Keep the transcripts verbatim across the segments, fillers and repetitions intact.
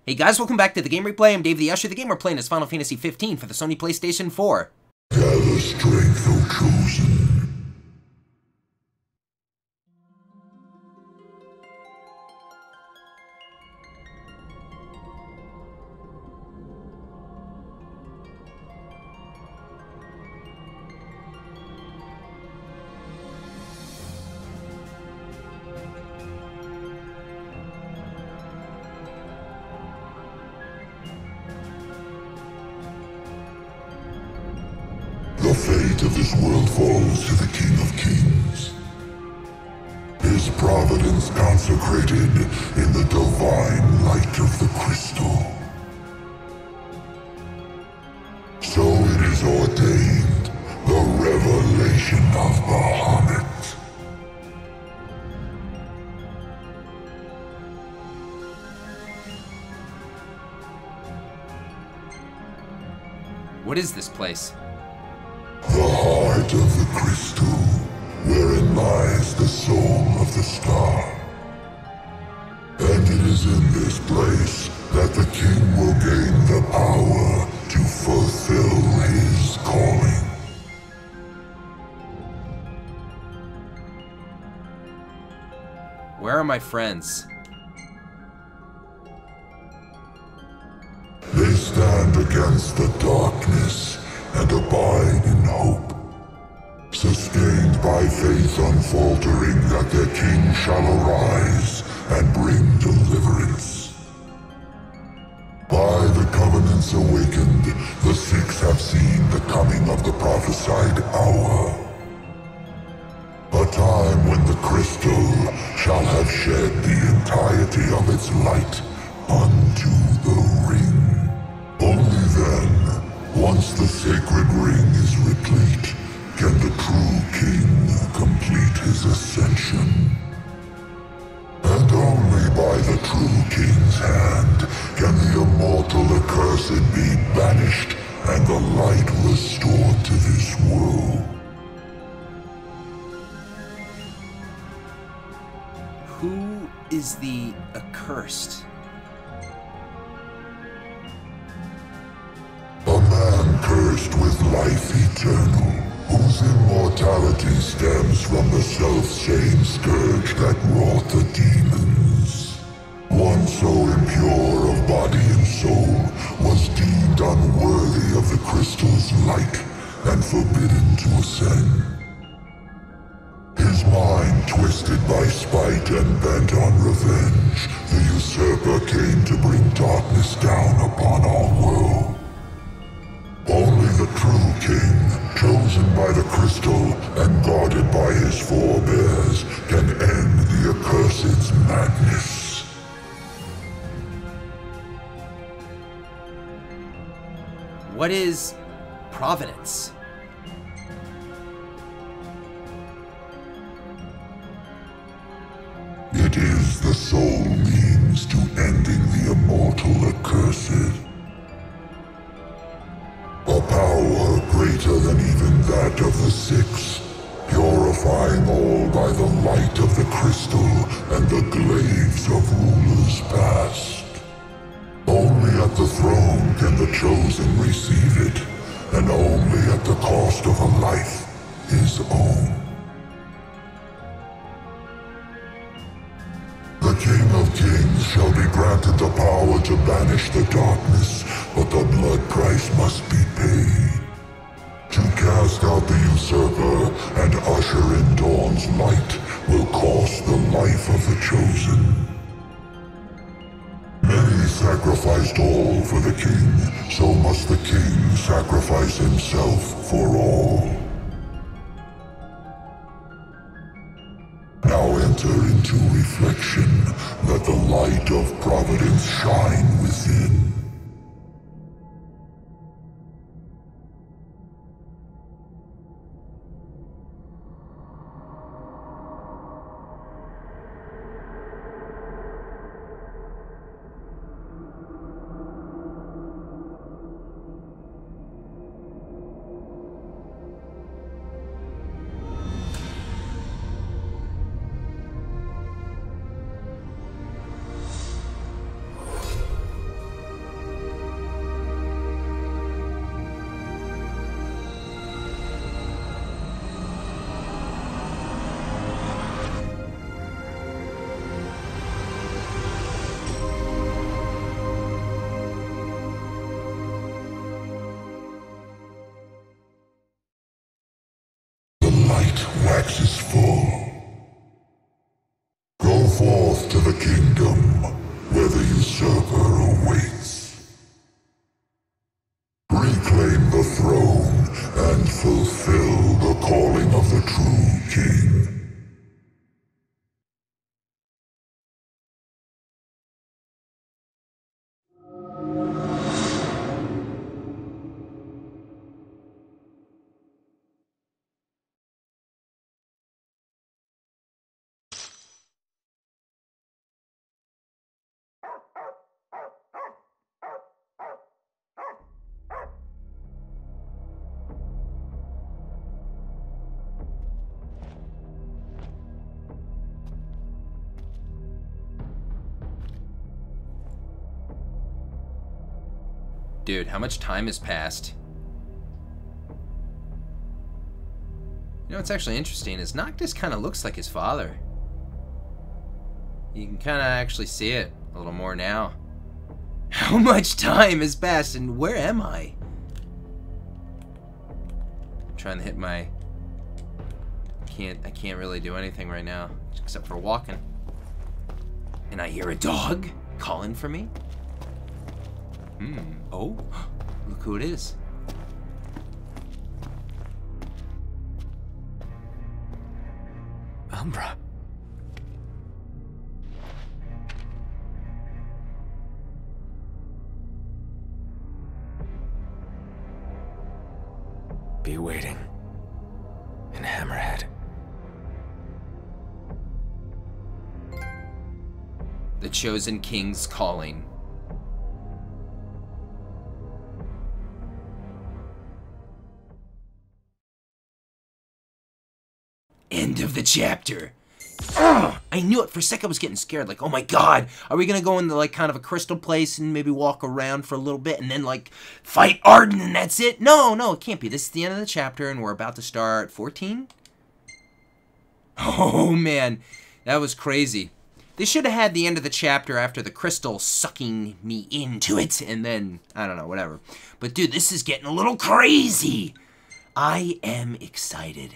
Hey guys, welcome back to The Game Replay. I'm Dave the Usher. The game we're playing is Final Fantasy fifteen for the Sony PlayStation four. Gather strength, O chosen. The fate of this world falls to the King of Kings. His providence consecrated in the divine light of the crystal. So it is ordained, the revelation of Bahamut. What is this place? The heart of the crystal, wherein lies the soul of the star. And it is in this place that the king will gain the power to fulfill his calling. Where are my friends? They stand against the darkness and abide in hope, sustained by faith unfaltering that their king shall arise and bring deliverance. By the covenants awakened, the six have seen the coming of the prophesied hour. A time when the crystal shall have shed the entirety of its light unto the ring. Only then, once the sacred ring is replete, can the true king complete his ascension. And only by the true king's hand can the immortal accursed be banished and the light restored to this world. Who is the accursed? A man cursed with life eternal, whose immortality stems from the self-same scourge that wrought the demons. One so impure of body and soul was deemed unworthy of the crystal's light and forbidden to ascend. His mind twisted by spite and bent on revenge, the usurper came to bring darkness down upon our world. Only the true king, chosen by the crystal and guarded by his forebears, can end the accursed's madness. What is Providence? It is the sole means to ending the immortal accursed. A power greater than even that of the Six, purifying all by the light of the crystal and the glaives of rulers past. Only at the throne can the chosen receive it, and only at the cost of a life his own. The King of Kings shall be granted the power to banish the darkness, but the blood price must be paid. To cast out the usurper and usher in dawn's light will cost the life of the chosen. Many sacrificed all for the king, so must the king sacrifice himself for all. Now enter into reflection, let the light of providence shine within. fulfill the calling of the true king. Dude, how much time has passed? You know what's actually interesting is Noctis kind of looks like his father. You can kind of actually see it a little more now. How much time has passed and where am I? I'm trying to hit my... Can't, I can't really do anything right now except for walking. And I hear a dog calling for me. Hmm. Oh, look who it is. Umbra. Be waiting in Hammerhead. The Chosen King's calling. End of the chapter. Ugh, I knew it. For a second I was getting scared. Like, oh my god, are we gonna go into like kind of a crystal place and maybe walk around for a little bit and then like fight Arden and that's it? No, no, it can't be. This is the end of the chapter and we're about to start fourteen? Oh man, that was crazy. They should have had the end of the chapter after the crystal sucking me into it and then, I don't know, whatever. But dude, this is getting a little crazy. I am excited.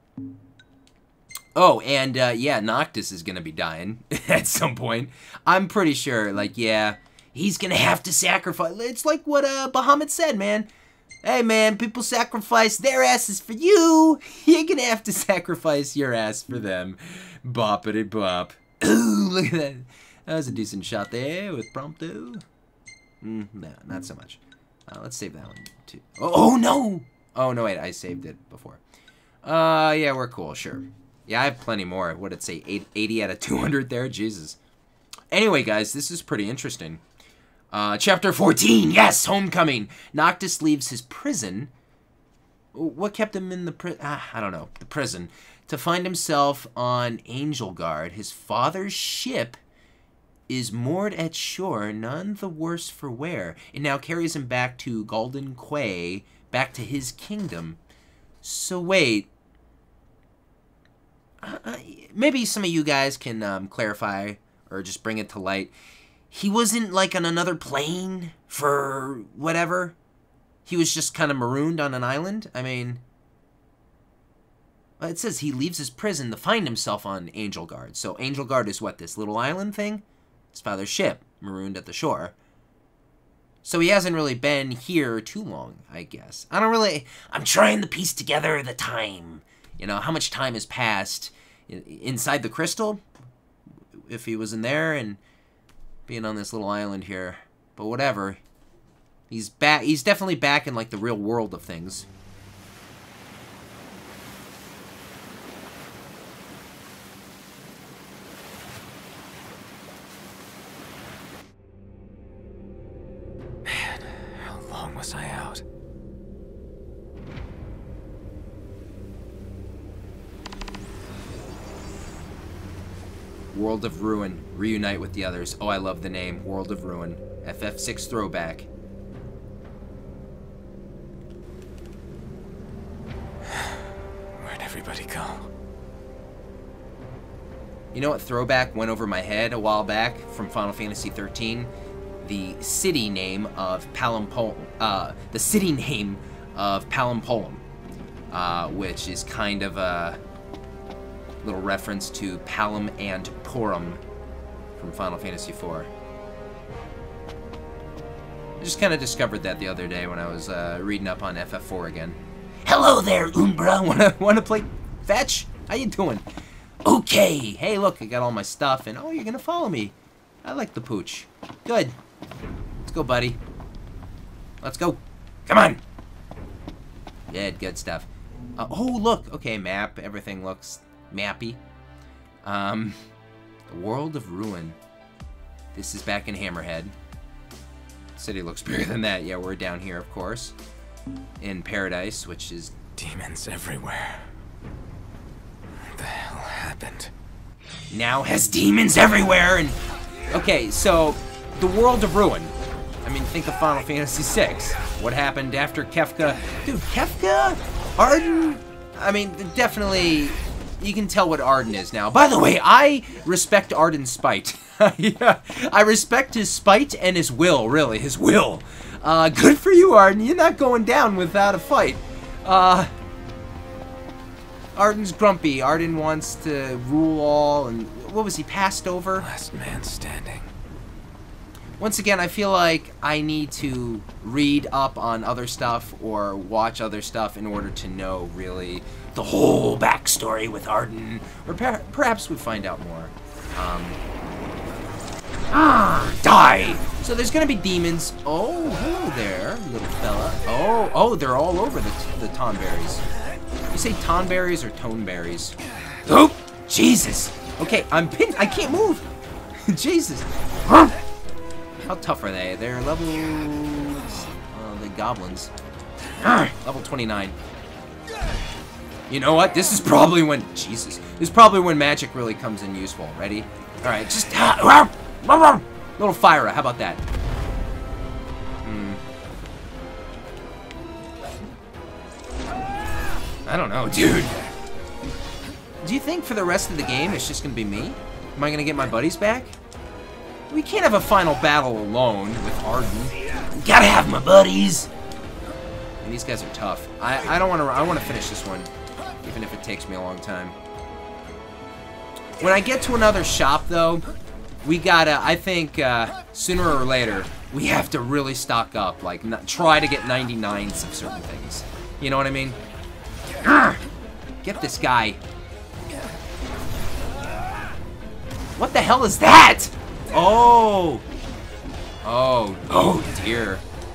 Oh, and, uh, yeah, Noctis is gonna be dying at some point. I'm pretty sure, like, yeah, he's gonna have to sacrifice. It's like what, uh, Bahamut said, man. Hey, man, people sacrifice their asses for you. You're gonna have to sacrifice your ass for them. Boppity bop. Ooh, look at that. That was a decent shot there with Prompto. Mm, no, not so much. Uh, let's save that one, too. Oh, oh, no! Oh, no, wait, I saved it before. Uh, yeah, we're cool, sure. Yeah, I have plenty more. What did it say? eighty out of two hundred there? Jesus. Anyway, guys, this is pretty interesting. Uh, chapter fourteen. Yes, Homecoming. Noctis leaves his prison. What kept him in the prison? Ah, I don't know. The prison. To find himself on Angelgard. His father's ship is moored at shore, none the worse for wear. It now carries him back to Golden Quay, back to his kingdom. So wait. Uh, maybe some of you guys can um, clarify or just bring it to light. He wasn't like on another plane for whatever. He was just kind of marooned on an island. I mean, it says he leaves his prison to find himself on Angelgard. So Angelgard is what, this little island thing? His father's ship, marooned at the shore. So he hasn't really been here too long, I guess. I don't really... I'm trying to piece together the time. You know, how much time has passed inside the crystal, if he was in there, and being on this little island here. But whatever. He's back. He's definitely back in, like, the real world of things. Man, how long was I out? World of Ruin. Reunite with the others. Oh, I love the name. World of Ruin. F F six throwback. Where'd everybody go? You know what throwback went over my head a while back from Final Fantasy thirteen? The city name of Palampolum. Uh, the city name of Palampolum. Uh, which is kind of a little reference to Palom and Porum from Final Fantasy four. I just kind of discovered that the other day when I was uh, reading up on F F four again. Hello there, Umbra. Wanna wanna play fetch? How you doing? Okay. Hey, look, I got all my stuff, and oh, you're gonna follow me. I like the pooch. Good. Let's go, buddy. Let's go. Come on. Yeah, good stuff. Uh, oh, look. Okay, map. Everything looks mappy. Um, the World of Ruin. This is back in Hammerhead. City looks bigger than that. Yeah, we're down here, of course. In Paradise, which is... Demons everywhere. What the hell happened? Now has demons everywhere, and... Okay, so, the World of Ruin. I mean, think of Final Fantasy six. What happened after Kefka? Dude, Kefka? Ardyn? I mean, definitely... You can tell what Ardyn is now. By the way, I respect Ardyn's spite. Yeah, I respect his spite and his will, really. His will. Uh, good for you, Ardyn. You're not going down without a fight. Uh... Ardyn's grumpy. Ardyn wants to rule all, and what was he, passed over? Last man standing. Once again, I feel like I need to read up on other stuff or watch other stuff in order to know, really, the whole backstory with Ardyn. Or per perhaps we find out more. Um, ah, die! So there's gonna be demons. Oh, hello there, little fella. Oh, oh, they're all over the, the Tonberries. You say Tonberries or Toneberries? Oh, Jesus! Okay, I'm pinned. I can't move. Jesus. How tough are they? They're level... Uh, the goblins. Level twenty-nine. You know what? This is probably when... Jesus. This is probably when magic really comes in useful. Ready? Alright, just... Little fire. How about that? Hmm. I don't know, dude. Do you think for the rest of the game it's just gonna be me? Am I gonna get my buddies back? We can't have a final battle alone with Ardyn. Gotta have my buddies. And these guys are tough. I I don't want to. I want to finish this one, even if it takes me a long time. When I get to another shop, though, we gotta. I think uh, sooner or later we have to really stock up. Like, not, try to get ninety-nines of certain things. You know what I mean? Get this guy. What the hell is that? Oh! Oh, oh dear.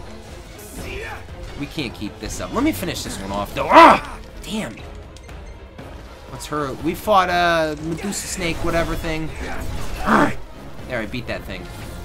We can't keep this up. Let me finish this one off, though. Ah! Damn. What's her... We fought a Medusa Snake, whatever thing. Alright. There, I beat that thing.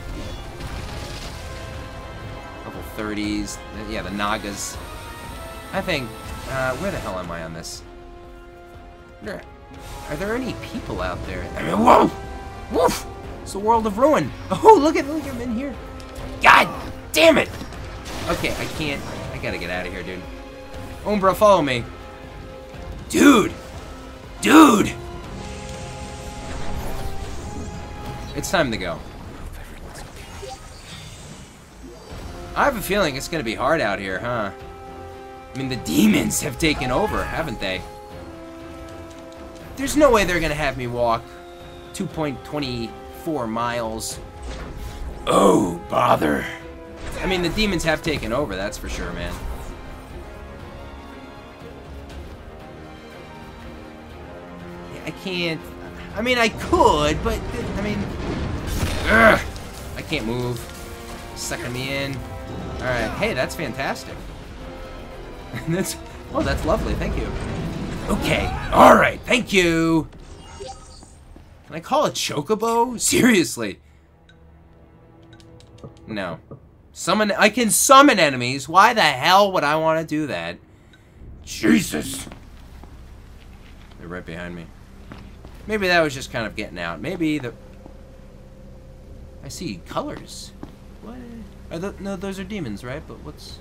Level thirties. Yeah, the Nagas. I think... Uh, where the hell am I on this? There, are there any people out there? I mean, whoa! Woof! It's the World of Ruin. Oh, look at look at him in here. God damn it! Okay, I can't. I gotta get out of here, dude. Umbra, follow me. Dude! Dude! It's time to go. I have a feeling it's gonna be hard out here, huh? I mean, the demons have taken over, haven't they? There's no way they're gonna have me walk two point two four miles. Oh, bother. I mean, the demons have taken over, that's for sure, man. I can't... I mean, I could, but, I mean... Ugh, I can't move. Sucking me in. Alright, hey, that's fantastic. That's... Oh, that's lovely, thank you. Okay, alright, thank you! Can I call a chocobo? Seriously. No. Summon... I can summon enemies. Why the hell would I want to do that? Jesus! They're right behind me. Maybe that was just kind of getting out. Maybe the... I see colors. What? Are the... No, those are demons, right? But what's...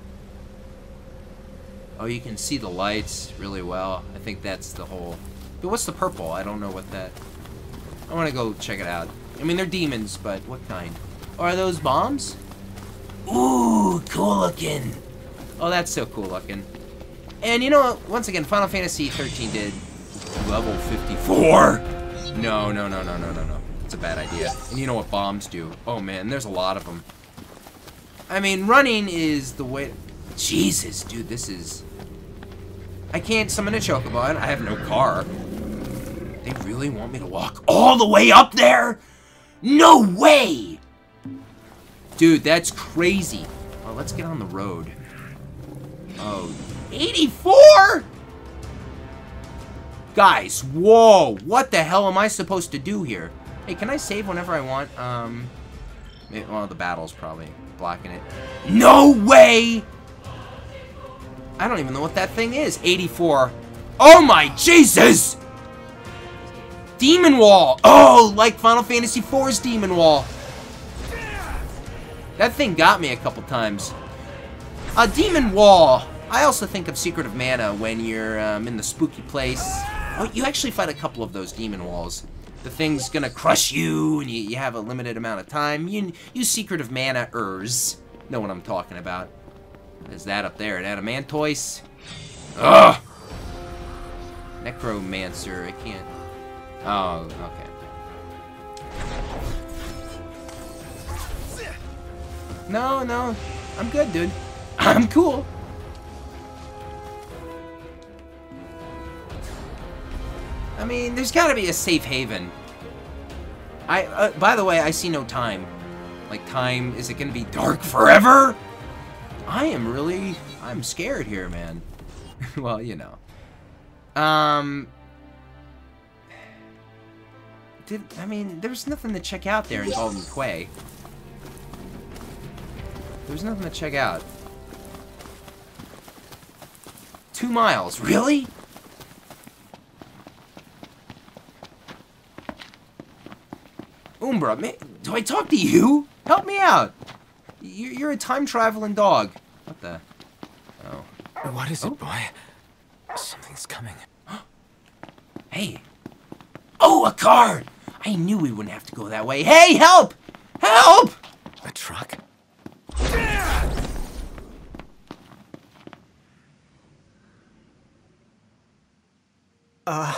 Oh, you can see the lights really well. I think that's the whole... But what's the purple? I don't know what that... I want to go check it out. I mean, they're demons, but what kind? Oh, are those bombs? Ooh, cool looking. Oh, that's so cool looking. And you know what? Once again, Final Fantasy thirteen did level fifty-four. No, no, no, no, no, no, no. It's a bad idea. And you know what bombs do? Oh man, there's a lot of them. I mean, running is the way... Jesus, dude, this is... I can't summon a Chocobot. I have no car. They really want me to walk all the way up there? No way! Dude, that's crazy. Well, let's get on the road. Oh, eighty-four? Guys, whoa. What the hell am I supposed to do here? Hey, can I save whenever I want? Um, maybe, well, the battle's probably blocking it. No way! I don't even know what that thing is. eighty-four. Oh my Jesus! Demon Wall. Oh, like Final Fantasy four's Demon Wall. That thing got me a couple times. A Demon Wall. I also think of Secret of Mana when you're um, in the spooky place. Oh, you actually fight a couple of those Demon Walls. The thing's gonna crush you, and you, you have a limited amount of time. You use Secret of Mana-ers. Know what I'm talking about. There's that up there, an Adamantoise. Ugh! Necromancer, I can't... Oh, okay. No, no. I'm good, dude. I'm cool. I mean, there's gotta be a safe haven. I, uh, by the way, I see no time. Like, time, is it gonna be dark forever? I am really, I'm scared here, man. Well, you know. Um... Did, I mean, there's nothing to check out there in Golden Quay. There's nothing to check out. Two miles, really? Umbra, man, do I talk to you? Help me out. You're, you're a time-traveling dog. What the? Oh. What is oh. it, boy? Something's coming. Hey. Oh, a car! I knew we wouldn't have to go that way. Hey, help! Help! A truck? Uh...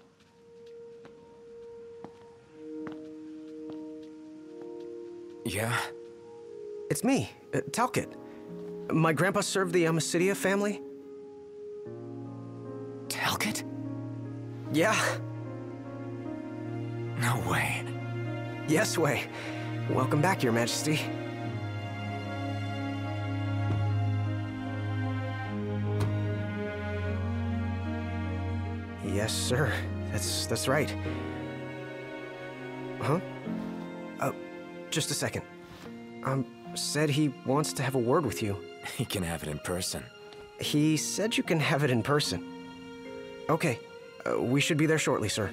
Yeah? It's me, uh, Talcott. My grandpa served the Amicidia family. Talcott? Yeah. No way. Yes way. Welcome back, Your Majesty. Yes, sir. That's that's right. Huh? Uh, just a second. Um, said he wants to have a word with you. He can have it in person. He said you can have it in person. Okay. Uh, we should be there shortly, sir.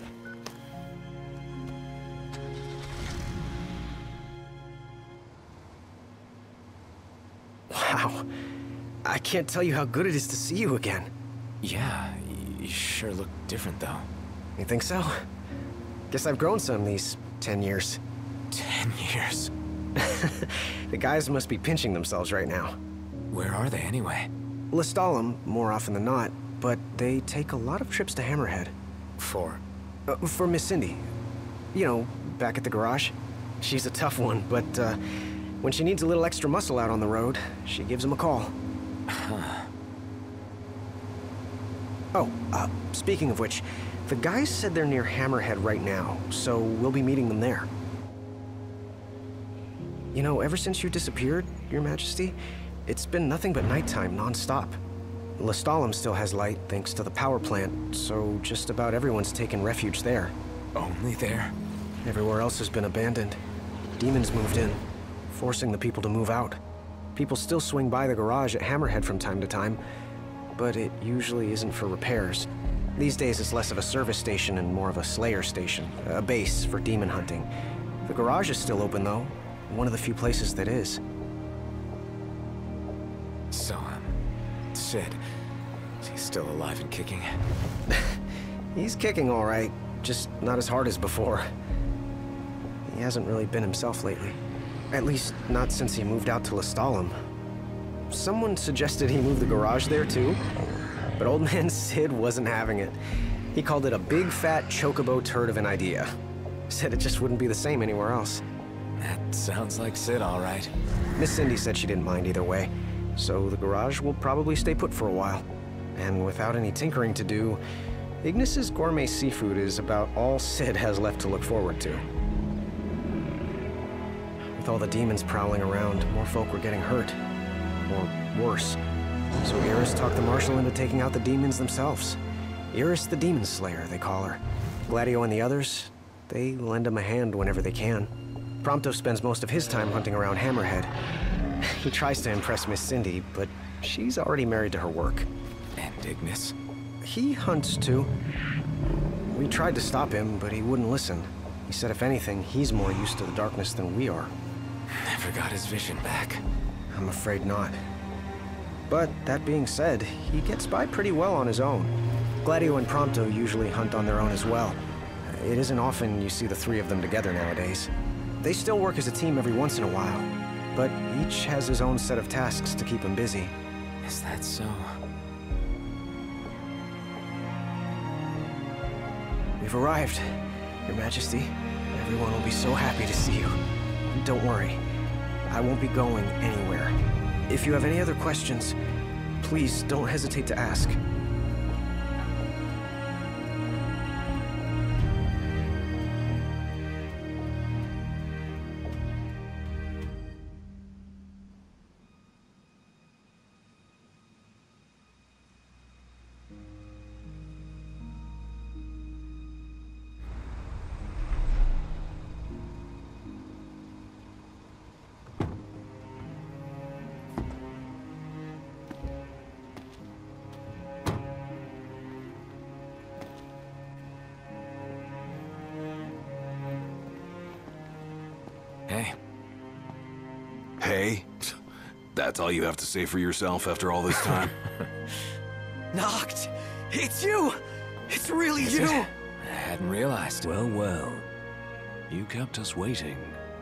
Wow. I can't tell you how good it is to see you again. Yeah, you sure look different, though. You think so? Guess I've grown some these ten years. Ten years? The guys must be pinching themselves right now. Where are they, anyway? Lestalem, more often than not, but they take a lot of trips to Hammerhead. For? Uh, for Miss Cindy. You know, back at the garage. She's a tough one, but uh, when she needs a little extra muscle out on the road, she gives him a call. Huh. Oh, uh, speaking of which, the guys said they're near Hammerhead right now, so we'll be meeting them there. You know, ever since you disappeared, Your Majesty, it's been nothing but nighttime non-stop. Lestalem still has light thanks to the power plant, so just about everyone's taken refuge there. Only there? Everywhere else has been abandoned. Demons moved in, forcing the people to move out. People still swing by the garage at Hammerhead from time to time, but it usually isn't for repairs. These days it's less of a service station and more of a slayer station, a base for demon hunting. The garage is still open though, one of the few places that is. So, um, Sid, is he still alive and kicking? He's kicking all right, just not as hard as before. He hasn't really been himself lately. At least, not since he moved out to Lestalem. Someone suggested he move the garage there too, but old man Sid wasn't having it. He called it a big fat chocobo turd of an idea. Said it just wouldn't be the same anywhere else. That sounds like Sid, all right. Miss Cindy said she didn't mind either way, so the garage will probably stay put for a while. And without any tinkering to do, Ignis's gourmet seafood is about all Sid has left to look forward to. With all the demons prowling around, more folk were getting hurt. Or worse. So Iris talked the Marshal into taking out the demons themselves. Iris the Demon Slayer, they call her. Gladio and the others, they lend him a hand whenever they can. Prompto spends most of his time hunting around Hammerhead. He tries to impress Miss Cindy, but she's already married to her work. And Ignis? He hunts too. We tried to stop him, but he wouldn't listen. He said if anything, he's more used to the darkness than we are. Never got his vision back. I'm afraid not. But that being said, he gets by pretty well on his own. Gladio and Prompto usually hunt on their own as well. It isn't often you see the three of them together nowadays. They still work as a team every once in a while, but each has his own set of tasks to keep him busy. Is that so? We've arrived, Your Majesty. Everyone will be so happy to see you. Don't worry, I won't be going anywhere. If you have any other questions, please don't hesitate to ask. Hey. Hey? That's all you have to say for yourself after all this time? Noct! It's you! It's really Is you! it? I hadn't realized. Well, well. You kept us waiting.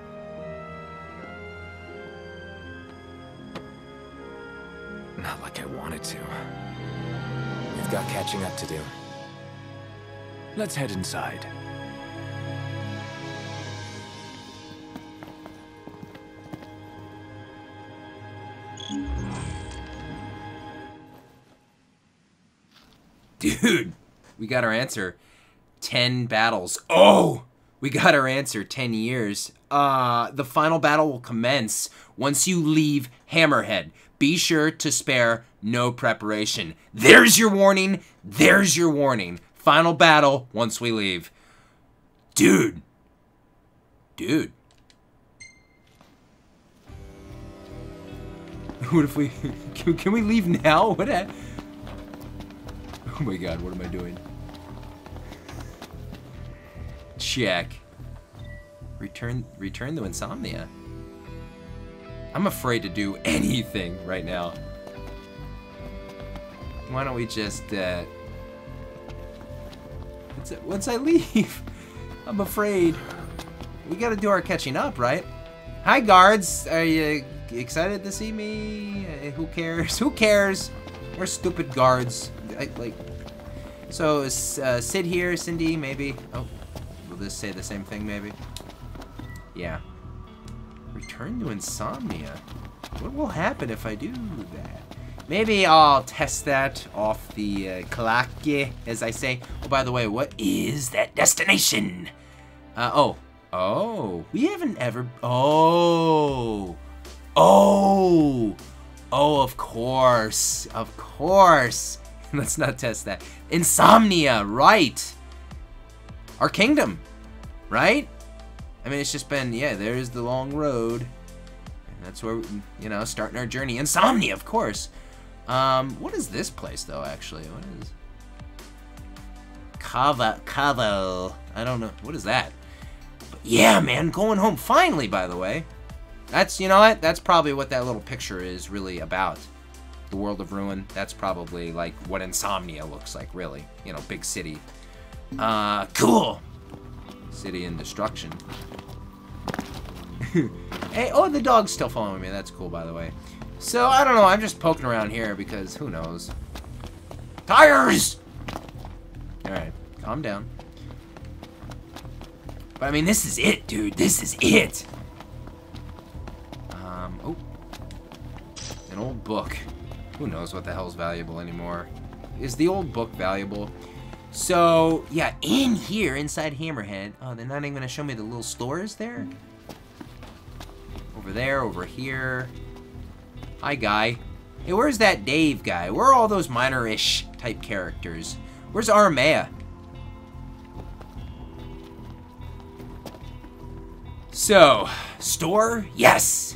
Not like I wanted to. We've got catching up to do. Let's head inside. Dude, we got our answer. Ten battles. Oh! We got our answer. Ten years. Uh, the final battle will commence once you leave Hammerhead. Be sure to spare no preparation. There's your warning. There's your warning. Final battle once we leave. Dude. Dude. What if we... Can, can we leave now? What a... Oh my god, what am I doing? Check. Return return to Insomnia. I'm afraid to do anything right now. Why don't we just uh once I, once I leave, I'm afraid. We gotta do our catching up, right? Hi guards, are you excited to see me? Uh, who cares? Who cares? We're stupid guards. I, like, so is uh, Sid here? Cindy, maybe? Oh, will this say the same thing, maybe? Yeah. Return to Insomnia. What will happen if I do that? Maybe I'll test that off the uh, Kalaki, as I say. Oh, by the way, what is that destination? Uh, oh. Oh. We haven't ever... Oh. Oh. Oh, of course. Of course. Let's not test that. Insomnia, right. Our kingdom, right? I mean, it's just been, yeah, there's the long road. And that's where, you know, starting our journey. Insomnia, of course. Um, what is this place, though, actually? What is... Kava, Kavo. I don't know. What is that? But yeah, man, going home. Finally, by the way. That's, you know what? That's probably what that little picture is really about. The World of Ruin. That's probably, like, what Insomnia looks like, really. You know, big city. Uh, cool. City in destruction. Hey, oh, the dog's still following me. That's cool, by the way. So, I don't know. I'm just poking around here because who knows. Tires! Alright, calm down. But, I mean, this is it, dude. This is it. Um, oh. An old book. Who knows what the hell's valuable anymore. Is the old book valuable? So, yeah, in here, inside Hammerhead... Oh, they're not even going to show me the little stores there? Over there, over here. Hi, guy. Hey, where's that Dave guy? Where are all those minor-ish type characters? Where's Aramea? So, store? Yes!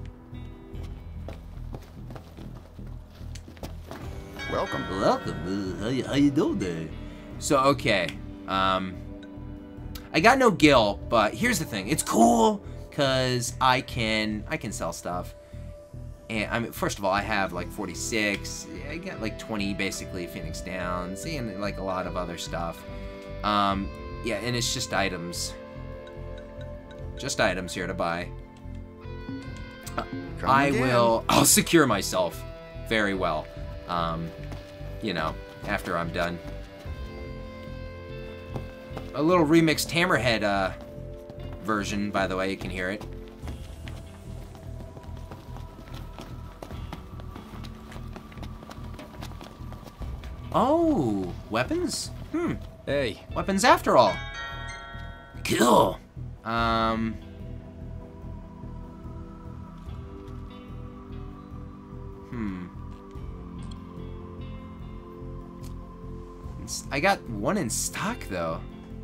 Welcome. Welcome. Uh, how, you, how you doing there? So, okay. Um, I got no gil, but here's the thing. It's cool because I can I can sell stuff. And I mean, first of all, I have like forty-six. I got like twenty basically Phoenix Downs and like a lot of other stuff. Um, yeah, and it's just items. Just items here to buy. Uh, I again. will. I'll secure myself very well. Um, you know, after I'm done. A little remixed Hammerhead uh, version, by the way, you can hear it. Oh, weapons? Hmm. Hey. Weapons after all. Cool. Um. Hmm. I got one in stock, though.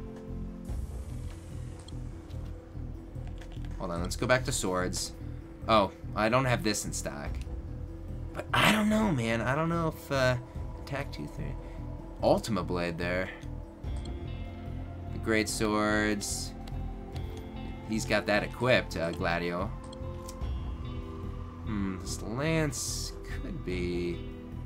Hold on, let's go back to swords. Oh, I don't have this in stock. But I don't know, man. I don't know if, uh, attack two, three. Ultima Blade there. The great swords. He's got that equipped, uh, Gladio. Hmm, this lance could be...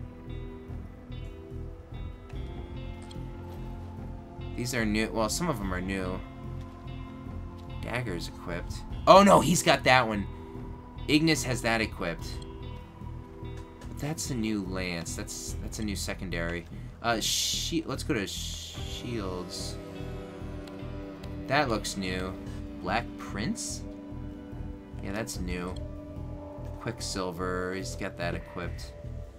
These are new. Well, some of them are new. Dagger's equipped. Oh, no, he's got that one. Ignis has that equipped. But that's a new lance. That's that's a new secondary. Uh, she let's go to shields. That looks new. Black Prince? Yeah, that's new. Quicksilver, he's got that equipped.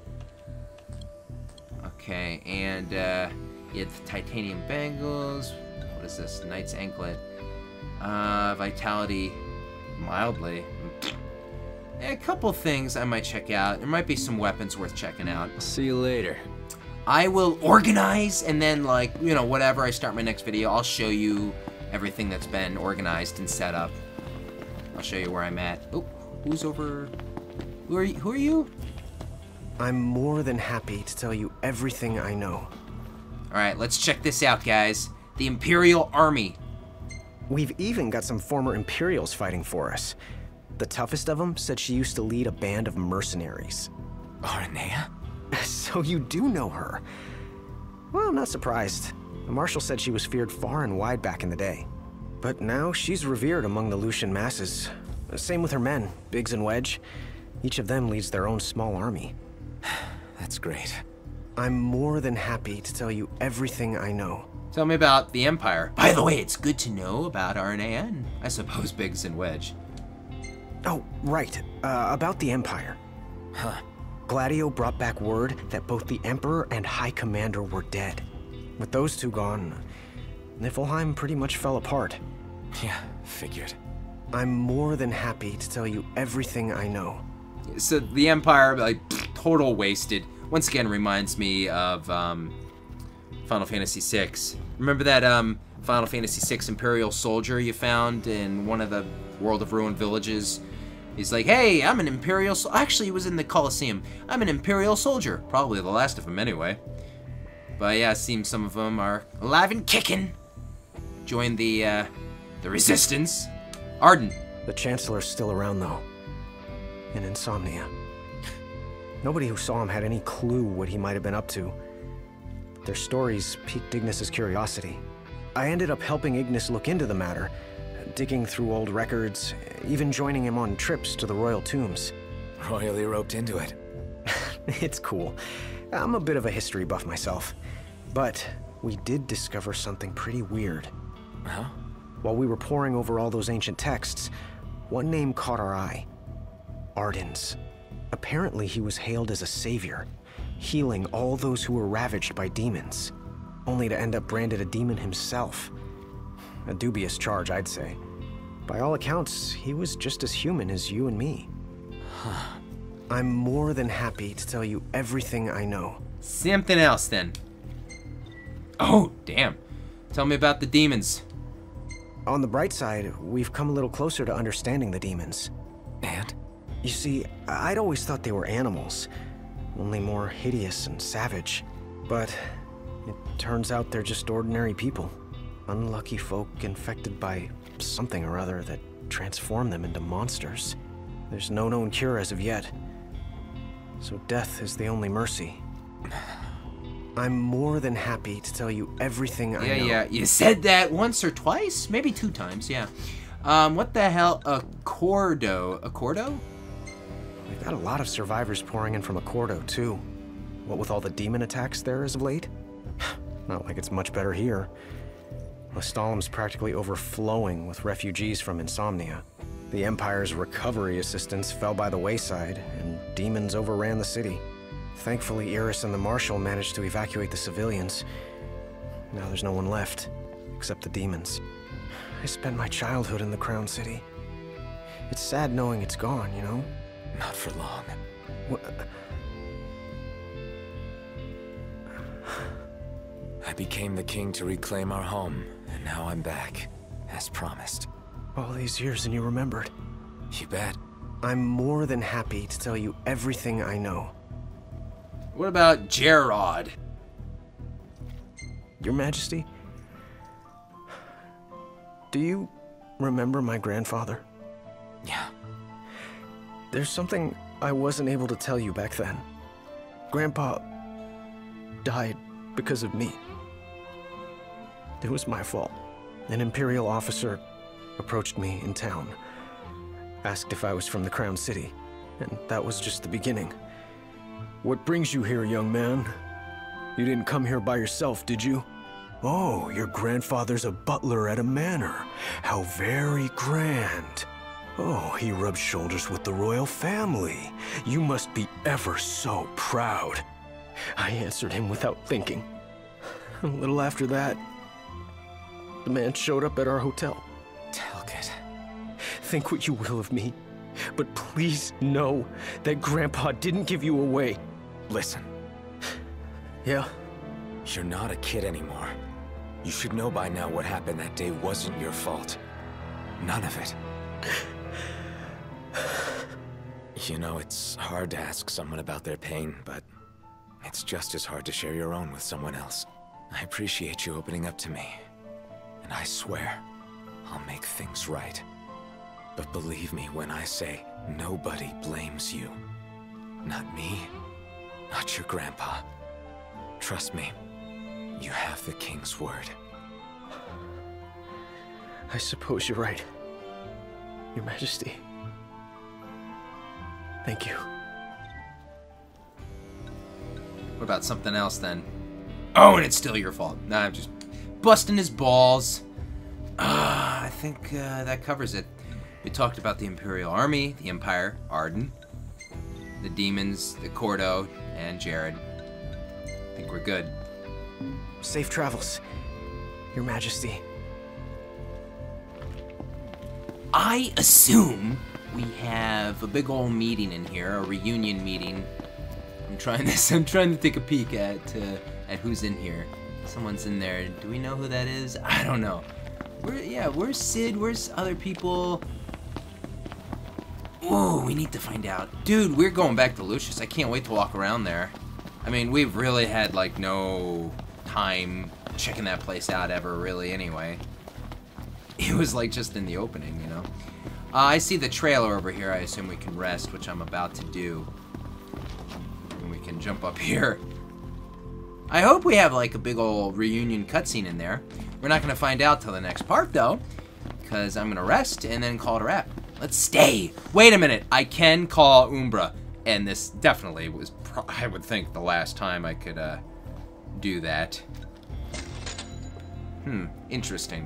Okay, and uh, yeah, the titanium bangles. What is this? Knight's anklet. Uh, vitality, mildly. A couple things I might check out. There might be some weapons worth checking out. See you later. I will organize, and then, like, you know, whatever I start my next video, I'll show you everything that's been organized and set up. I'll show you where I'm at. Oh, who's over? Who are you? Who are you? I'm more than happy to tell you everything I know. All right, let's check this out, guys. The Imperial Army. We've even got some former Imperials fighting for us. The toughest of them said she used to lead a band of mercenaries. Aranea? So you do know her. Well, I'm not surprised. The Marshal said she was feared far and wide back in the day. But now she's revered among the Lucian masses. Same with her men, Biggs and Wedge. Each of them leads their own small army. That's great. I'm more than happy to tell you everything I know. Tell me about the Empire. By the way, it's good to know about Aranea and, I suppose, Biggs and Wedge. Oh, right. Uh, about the Empire. Huh. Gladio brought back word that both the Emperor and High Commander were dead. With those two gone, Niflheim pretty much fell apart. Yeah, figured. I'm more than happy to tell you everything I know. So the Empire, like, total wasted. Once again, reminds me of um, Final Fantasy six. Remember that um, Final Fantasy six Imperial soldier you found in one of the World of Ruin villages? He's like, hey, I'm an Imperial soldier. Actually, he was in the Colosseum. I'm an Imperial soldier. Probably the last of them anyway. But yeah, it seems some of them are alive and kicking. Joined the, uh, the Resistance. Arden. The Chancellor's still around, though. In Insomnia. Nobody who saw him had any clue what he might have been up to. Their stories piqued Ignis's curiosity. I ended up helping Ignis look into the matter, digging through old records, even joining him on trips to the royal tombs. Royally roped into it. It's cool. I'm a bit of a history buff myself. But we did discover something pretty weird. Huh? While we were poring over all those ancient texts, one name caught our eye. Ardens. Apparently he was hailed as a savior. healing all those who were ravaged by demons, only to end up branded a demon himself. A dubious charge, I'd say. By all accounts, he was just as human as you and me. I'm more than happy to tell you everything I know. Something else, then. Oh, damn. Tell me about the demons. On the bright side, we've come a little closer to understanding the demons. And? You see, I'd always thought they were animals, only more hideous and savage. But it turns out they're just ordinary people. Unlucky folk infected by something or other that transformed them into monsters. There's no known cure as of yet. So death is the only mercy. I'm more than happy to tell you everything I Yeah, know. yeah. You said that once or twice? Maybe two times, yeah. Um, what the hell? A Cordo. A Cordo? We've got a lot of survivors pouring in from Accordo, too. What with all the demon attacks there as of late? Not like it's much better here. Lestalem's practically overflowing with refugees from Insomnia. The Empire's recovery assistance fell by the wayside, and demons overran the city. Thankfully, Iris and the Marshal managed to evacuate the civilians. Now there's no one left, except the demons. I spent my childhood in the Crown City. It's sad knowing it's gone, you know? Not for long. What? I became the king to reclaim our home, and now I'm back, as promised. All these years and you remembered. You bet. I'm more than happy to tell you everything I know. What about Gerard? Your Majesty, do you remember my grandfather? Yeah. There's something I wasn't able to tell you back then. Grandpa died because of me. It was my fault. An Imperial officer approached me in town, asked if I was from the Crown City, and that was just the beginning. What brings you here, young man? You didn't come here by yourself, did you? Oh, your grandfather's a butler at a manor. How very grand. Oh, he rubs shoulders with the royal family. You must be ever so proud. I answered him without thinking. A little after that, the man showed up at our hotel. Talcott. Think what you will of me, but please know that Grandpa didn't give you away. Listen, Yeah? you're not a kid anymore. You should know by now what happened that day wasn't your fault. None of it. You know, it's hard to ask someone about their pain, but it's just as hard to share your own with someone else. I appreciate you opening up to me, and I swear I'll make things right. But believe me when I say nobody blames you. Not me, not your grandpa. Trust me, you have the king's word. I suppose you're right. Your Majesty. Thank you. What about something else, then? Oh, and it's still your fault. Nah, I'm just busting his balls. Ah, I think uh, that covers it. We talked about the Imperial Army, the Empire, Arden, the demons, the Cordo, and Jared. I think we're good. Safe travels, Your Majesty. I assume we have a big old meeting in here, a reunion meeting. I'm trying this. I'm trying to take a peek at uh, at who's in here. Someone's in there. Do we know who that is? I don't know. Where? Yeah. Where's Sid? Where's other people? Ooh, we need to find out. Dude, we're going back to Lucius. I can't wait to walk around there. I mean, we've really had like no time checking that place out ever, really. Anyway. It was like just in the opening, you know. Uh, I see the trailer over here. I assume we can rest, which I'm about to do. And we can jump up here. I hope we have like a big old reunion cutscene in there. We're not going to find out till the next part, though. Because I'm going to rest and then call it a wrap. Let's stay. Wait a minute. I can call Umbra. And this definitely was, pro I would think, the last time I could uh, do that. Hmm. Interesting.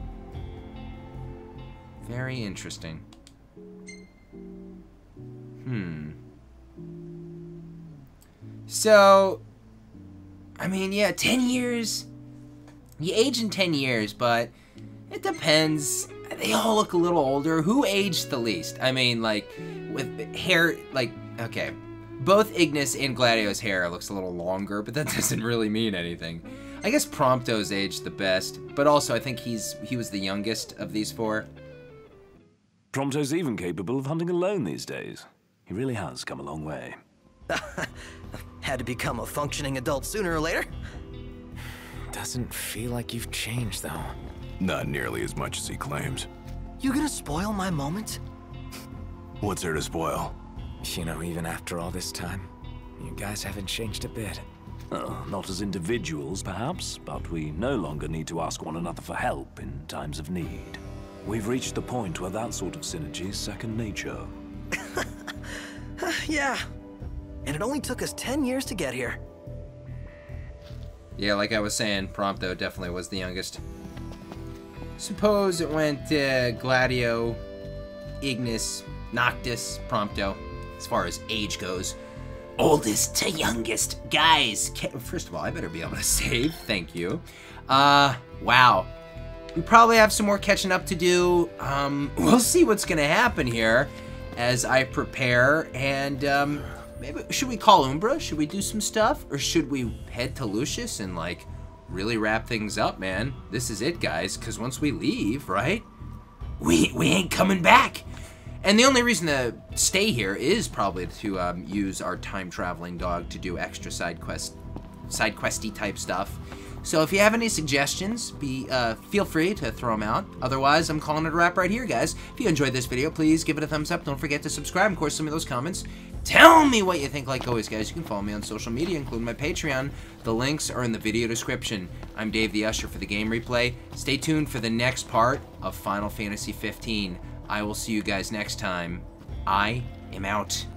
Very interesting. Hmm. So, I mean, yeah, ten years. You age in ten years, but it depends. They all look a little older. Who aged the least? I mean, like, with hair, like, okay. Both Ignis and Gladio's hair looks a little longer, but that doesn't really mean anything. I guess Prompto's aged the best, but also I think he's he was the youngest of these four. Prompto's even capable of hunting alone these days. He really has come a long way. Had to become a functioning adult sooner or later. Doesn't feel like you've changed, though. Not nearly as much as he claims. You gonna spoil my moment? What's there to spoil? You know, even after all this time, you guys haven't changed a bit. Uh, not as individuals, perhaps, but we no longer need to ask one another for help in times of need. We've reached the point where that sort of synergy is second nature. Yeah. And it only took us ten years to get here. Yeah, like I was saying, Prompto definitely was the youngest. Suppose it went uh, Gladio, Ignis, Noctis, Prompto, as far as age goes. Oldest to youngest. Guys, first of all, I better be able to save. Thank you. Uh, wow. We probably have some more catching up to do. Um, we'll see what's going to happen here as I prepare. And um, maybe, should we call Umbra? Should we do some stuff? Or should we head to Lucius and, like, really wrap things up, man? This is it, guys. Because once we leave, right, we, we ain't coming back. And the only reason to stay here is probably to um, use our time-traveling dog to do extra side quest, side questy type stuff. So if you have any suggestions, be uh, feel free to throw them out. Otherwise, I'm calling it a wrap right here, guys. If you enjoyed this video, please give it a thumbs up. Don't forget to subscribe. Of course, some of those comments. Tell me what you think. Like always, guys, you can follow me on social media, including my Patreon. The links are in the video description. I'm Dave the Usher for the Game Replay. Stay tuned for the next part of Final Fantasy fifteen. I will see you guys next time. I am out.